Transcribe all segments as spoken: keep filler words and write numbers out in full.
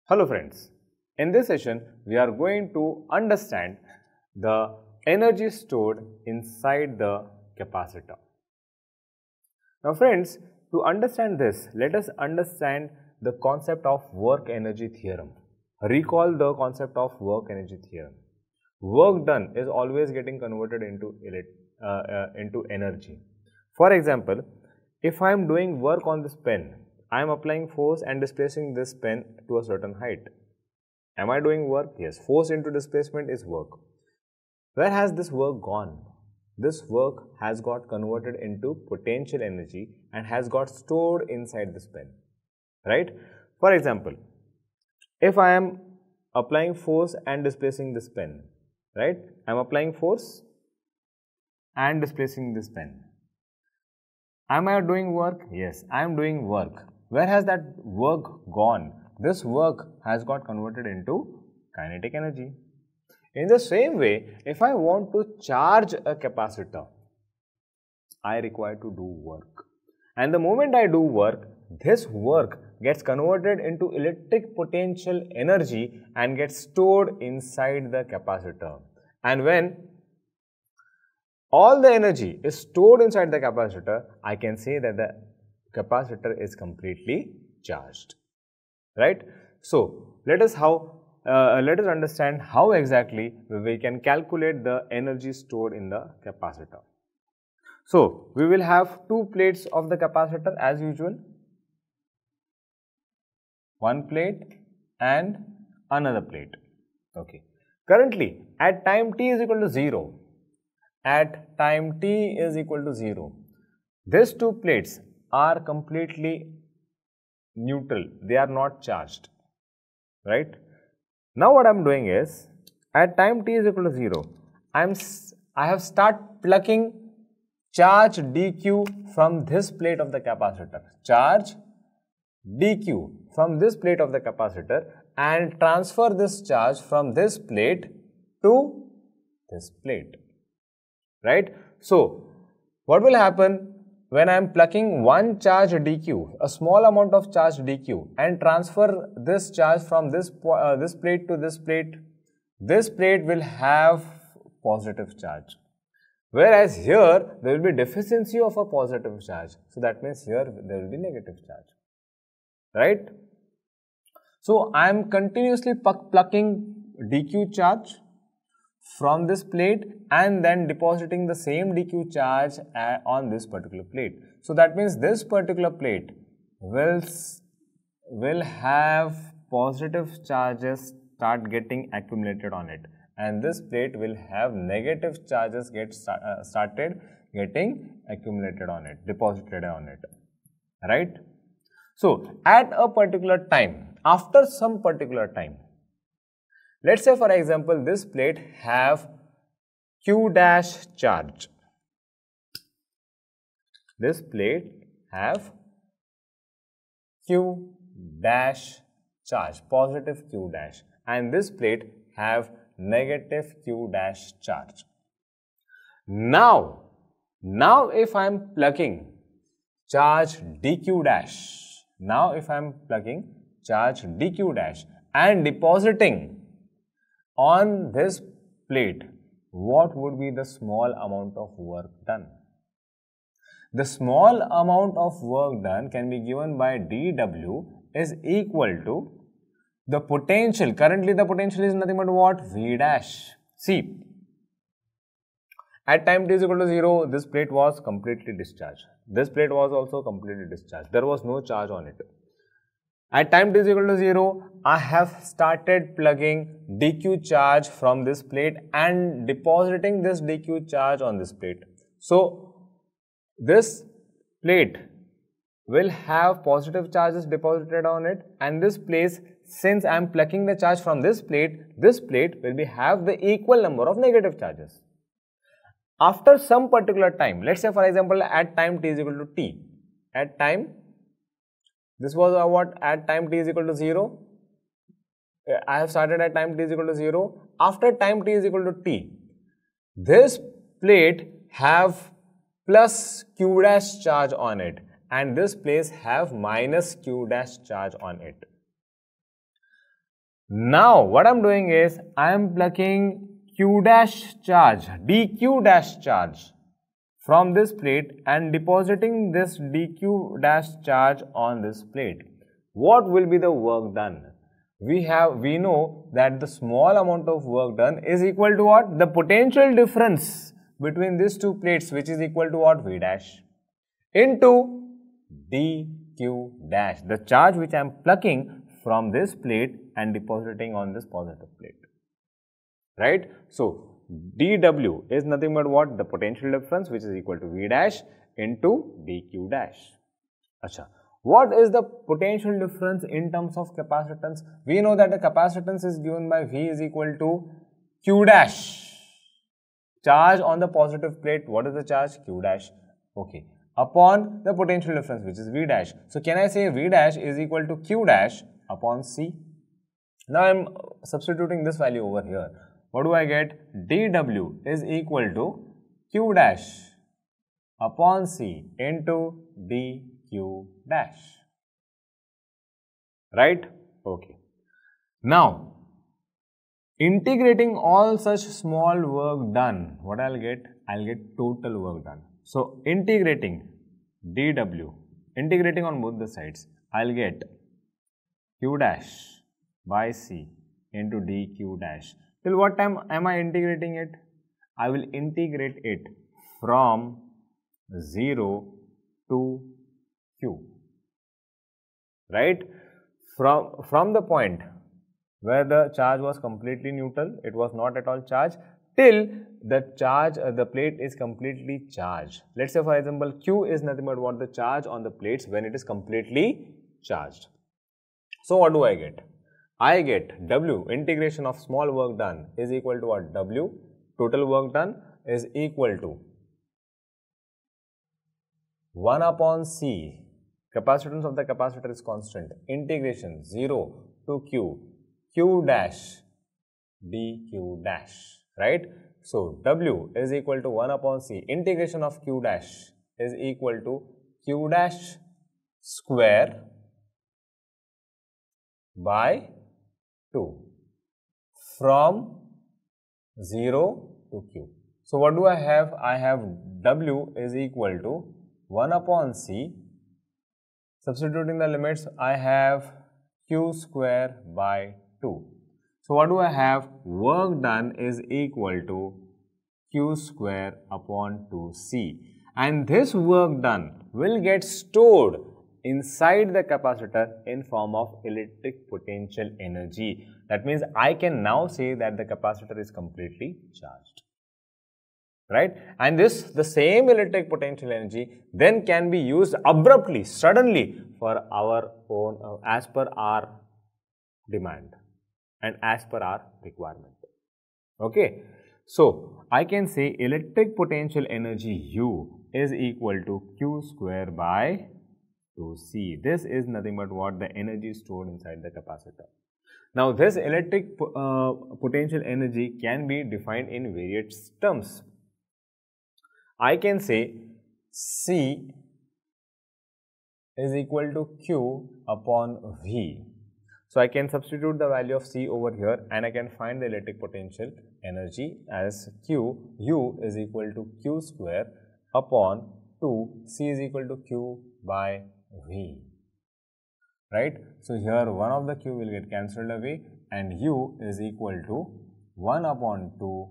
Hello friends, in this session we are going to understand the energy stored inside the capacitor. Now friends, to understand this, let us understand the concept of work energy theorem. Recall the concept of work energy theorem. Work done is always getting converted into, uh, uh, into energy. For example, if I am doing work on this pen, I am applying force and displacing this pen to a certain height. Am I doing work? Yes. Force into displacement is work. Where has this work gone? This work has got converted into potential energy and has got stored inside this pen. Right? For example, if I am applying force and displacing this pen, right? I am applying force and displacing this pen. Am I doing work? Yes, I am doing work. Where has that work gone? This work has got converted into kinetic energy. In the same way, if I want to charge a capacitor, I require to do work. And the moment I do work, this work gets converted into electric potential energy and gets stored inside the capacitor. And when all the energy is stored inside the capacitor, I can say that the capacitor is completely charged. Right? So, let us how uh, let us understand how exactly we can calculate the energy stored in the capacitor. So, we will have two plates of the capacitor as usual. One plate and another plate. Okay. Currently, at time t is equal to zero, at time t is equal to zero, these two plates are completely neutral, they are not charged, right? Now what I am doing is, at time t is equal to zero, I am I have start plucking charge dq from this plate of the capacitor, charge dq from this plate of the capacitor, and transfer this charge from this plate to this plate, right? So, what will happen when I am plucking one charge dq, a small amount of charge dq, and transfer this charge from this, uh, this plate to this plate? This plate will have positive charge, whereas here there will be deficiency of a positive charge. So, that means here there will be negative charge, right? So, I am continuously plucking dq charge from this plate and then depositing the same dq charge on this particular plate. So, that means this particular plate will, will have positive charges start getting accumulated on it, and this plate will have negative charges get start, uh, started getting accumulated on it, deposited on it, right? So, at a particular time, after some particular time, let's say for example, this plate have Q dash charge. This plate have Q dash charge, positive Q dash, and this plate have negative Q dash charge. Now, now if I am plugging charge dq dash, now if I am plugging charge dq dash and depositing on this plate, what would be the small amount of work done? The small amount of work done can be given by dw is equal to the potential. Currently the potential is nothing but what? V dash. See, at time t is equal to zero, this plate was completely discharged. This plate was also completely discharged. There was no charge on it. At time t is equal to zero, I have started plugging dq charge from this plate and depositing this dq charge on this plate. So, this plate will have positive charges deposited on it, and this place, since I am plucking the charge from this plate, this plate will be have the equal number of negative charges. After some particular time, let's say for example at time t is equal to t, at time, this was uh, what, at time t is equal to zero, I have started at time t is equal to zero, after time t is equal to t, this plate have plus q dash charge on it, and this place have minus q dash charge on it. Now what I'm doing is I am plugging Q dash charge, dq dash charge from this plate and depositing this dq dash charge on this plate. What will be the work done? We have, we know that the small amount of work done is equal to what? The potential difference between these two plates, which is equal to what? V dash into dq dash, the charge which I am plucking from this plate and depositing on this positive plate, right? So dw is nothing but what? The potential difference, which is equal to V dash into dq dash. Achha. What is the potential difference in terms of capacitance? We know that the capacitance is given by V is equal to Q dash. Charge on the positive plate, what is the charge? Q dash. Okay. Upon the potential difference, which is V dash. So can I say V dash is equal to Q dash upon C? Now I am substituting this value over here. What do I get? dW is equal to Q dash upon C into dQ dash, right? Okay. Now, integrating all such small work done, what I'll get? I'll get total work done. So, integrating dW, integrating on both the sides, I'll get Q dash by C into dQ dash. Till what time am I integrating it? I will integrate it from zero to Q, right? From, from the point where the charge was completely neutral, it was not at all charged, till the charge, uh, the plate is completely charged. Let's say for example, Q is nothing but what? The charge on the plates when it is completely charged. So what do I get? I get W, integration of small work done, is equal to what? W, total work done, is equal to one upon C, capacitance of the capacitor is constant, integration zero to Q, Q dash dQ dash, right? So W is equal to one upon C, integration of Q dash is equal to Q dash square by two from zero to Q. So what do I have? I have W is equal to one upon C. Substituting the limits, I have Q square by two. So what do I have? Work done is equal to Q square upon two C. And this work done will get stored inside the capacitor in form of electric potential energy. That means I can now say that the capacitor is completely charged, right? And this, the same electric potential energy then can be used abruptly, suddenly for our own, uh, as per our demand and as per our requirement. Okay. So I can say electric potential energy U is equal to Q square by two C. This is nothing but what? The energy stored inside the capacitor. Now this electric uh, potential energy can be defined in various terms. I can say C is equal to Q upon V. So I can substitute the value of C over here and I can find the electric potential energy as Q, U is equal to Q square upon two, C is equal to Q by V, right? So here one of the Q will get cancelled away and U is equal to one upon two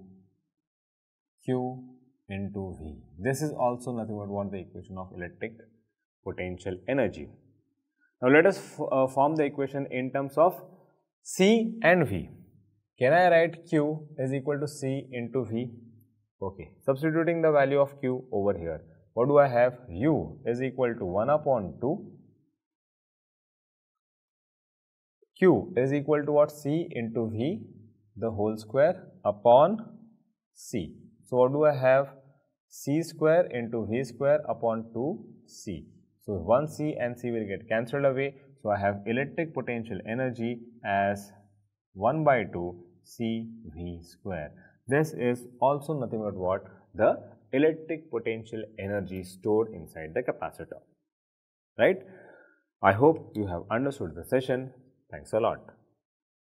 Q into V. This is also nothing but what? The equation of electric potential energy. Now let us uh, form the equation in terms of C and V. Can I write Q is equal to C into V? Okay. Substituting the value of Q over here. What do I have? U is equal to one upon two. Q is equal to what? C into V, the whole square upon C. So what do I have? C square into V square upon two C. So one C and C will get cancelled away. So I have electric potential energy as one by two C V square. This is also nothing but what? The electric potential energy stored inside the capacitor, right? I hope you have understood the session. Thanks a lot.